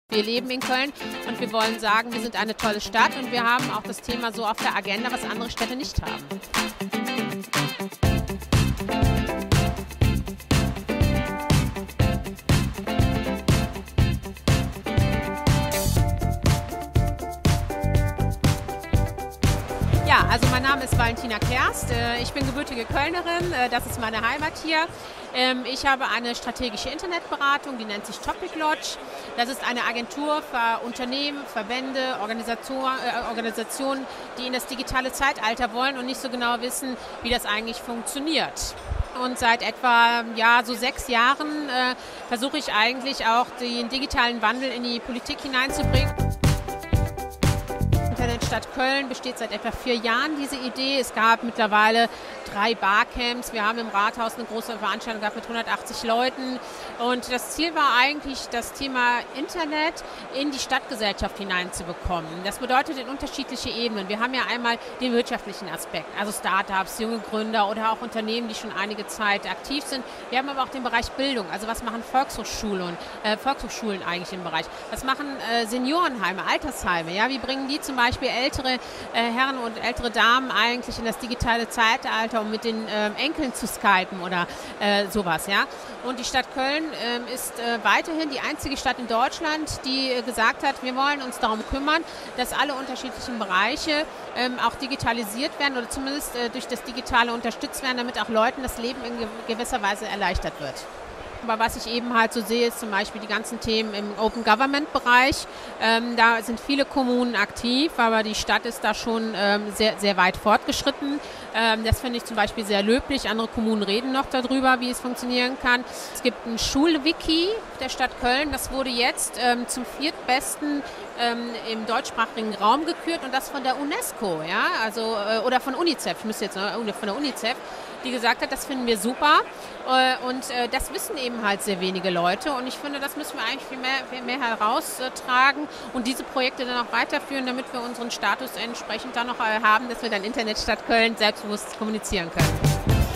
Wir leben in Köln und wir wollen sagen, wir sind eine tolle Stadt und wir haben auch das Thema so auf der Agenda, was andere Städte nicht haben. Ja, also mein Name ist Valentina Kerst, ich bin gebürtige Kölnerin, das ist meine Heimat hier. Ich habe eine strategische Internetberatung, die nennt sich Topic Lodge. Das ist eine Agentur für Unternehmen, Verbände, Organisationen, die in das digitale Zeitalter wollen und nicht so genau wissen, wie das eigentlich funktioniert. Und seit etwa so 6 Jahren versuche ich eigentlich auch den digitalen Wandel in die Politik hineinzubringen. Internetstadt Köln besteht seit etwa 4 Jahren diese Idee. Es gab mittlerweile 3 Barcamps. Wir haben im Rathaus eine große Veranstaltung gehabt mit 180 Leuten. Und das Ziel war eigentlich, das Thema Internet in die Stadtgesellschaft hineinzubekommen. Das bedeutet in unterschiedliche Ebenen. Wir haben ja einmal den wirtschaftlichen Aspekt, also Startups, junge Gründer oder auch Unternehmen, die schon einige Zeit aktiv sind. Wir haben aber auch den Bereich Bildung, also was machen Volkshochschulen eigentlich im Bereich? Was machen Seniorenheime, Altersheime? Ja, wie bringen die zum Beispiel ältere Herren und ältere Damen eigentlich in das digitale Zeitalter, um mit den Enkeln zu skypen oder sowas. Ja? Und die Stadt Köln ist weiterhin die einzige Stadt in Deutschland, die gesagt hat, wir wollen uns darum kümmern, dass alle unterschiedlichen Bereiche auch digitalisiert werden oder zumindest durch das Digitale unterstützt werden, damit auch Leuten das Leben in gewisser Weise erleichtert wird. Aber was ich eben halt so sehe, ist zum Beispiel die ganzen Themen im Open Government Bereich. Da sind viele Kommunen aktiv, aber die Stadt ist da schon sehr, sehr weit fortgeschritten. Das finde ich zum Beispiel sehr löblich. Andere Kommunen reden noch darüber, wie es funktionieren kann. Es gibt ein Schulwiki der Stadt Köln. Das wurde jetzt zum 4. besten im deutschsprachigen Raum gekürt und das von der UNESCO, ja, also oder von UNICEF. Ich müsste jetzt von der UNICEF, die gesagt hat, das finden wir super und das wissen eben halt sehr wenige Leute und ich finde, das müssen wir eigentlich viel mehr heraustragen und diese Projekte dann auch weiterführen, damit wir unseren Status entsprechend dann noch haben, dass wir dann Internetstadt Köln selbstbewusst kommunizieren können.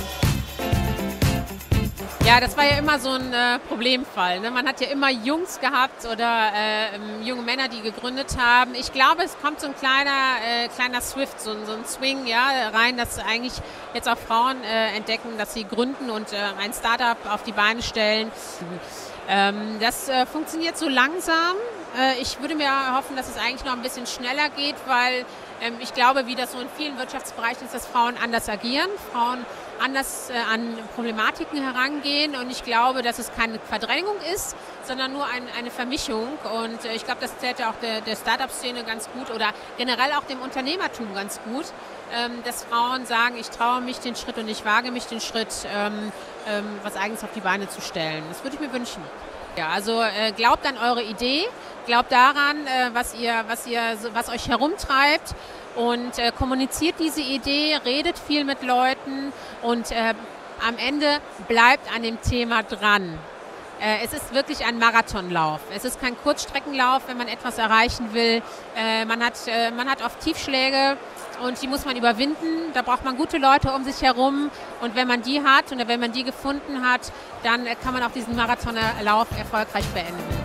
Ja, das war ja immer so ein Problemfall. Ne? Man hat ja immer Jungs gehabt oder junge Männer, die gegründet haben. Ich glaube, es kommt so ein kleiner Swift, so ein Swing rein, dass eigentlich jetzt auch Frauen entdecken, dass sie gründen und ein Startup auf die Beine stellen. Das funktioniert so langsam. Ich würde mir hoffen, dass es eigentlich noch ein bisschen schneller geht, weil ich glaube, wie das so in vielen Wirtschaftsbereichen ist, dass Frauen anders agieren, Frauen anders an Problematiken herangehen und ich glaube, dass es keine Verdrängung ist, sondern nur eine Vermischung und ich glaube, das täte auch der Startup-Szene ganz gut oder generell auch dem Unternehmertum ganz gut, dass Frauen sagen, ich traue mich den Schritt und ich wage mich den Schritt, was Eigenes auf die Beine zu stellen. Das würde ich mir wünschen. Ja, also glaubt an eure Idee, glaubt daran, was euch herumtreibt und kommuniziert diese Idee, redet viel mit Leuten und am Ende bleibt an dem Thema dran. Es ist wirklich ein Marathonlauf. Es ist kein Kurzstreckenlauf, wenn man etwas erreichen will. Man hat oft Tiefschläge und die muss man überwinden. Da braucht man gute Leute um sich herum. Und wenn man die hat oder wenn man die gefunden hat, dann kann man auch diesen Marathonlauf erfolgreich beenden.